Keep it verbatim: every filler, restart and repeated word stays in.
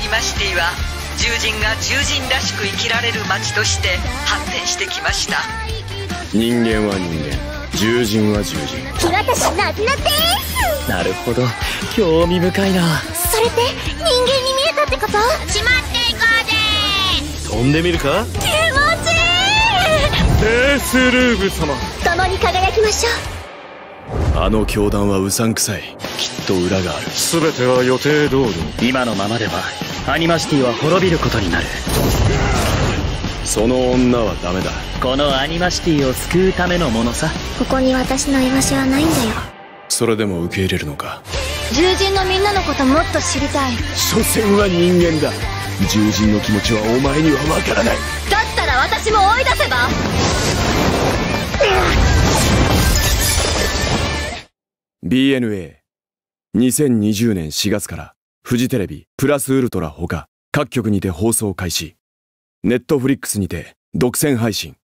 ニマシティは獣人が獣人らしく生きられる街として発展してきました。 人間は人間、獣人は獣人。 木渡しなずなです。 なるほど、興味深いな。 それって人間に見えたってこと？しまっていこうぜ。 飛んでみるか？ 気持ちいい。 エースルーブ様、 共に輝きましょう。あの教団はうさんくさい。きっと裏がある。全ては予定通り。 今のままではアニマシティは滅びることになる。 その女はダメだ。 このアニマシティを救うためのものさ。 う。ここに私の居場所はないんだよ。 それでも受け入れるのか？ 獣人のみんなのこともっと知りたい。 所詮は人間だ。獣人の気持ちはお前にはわからない。 だったら私も追い出せば。 ビーエヌエーにせんにじゅうねんしがつからフジテレビプラスウルトラほか各局にて放送開始。ネットフリックスにて独占配信。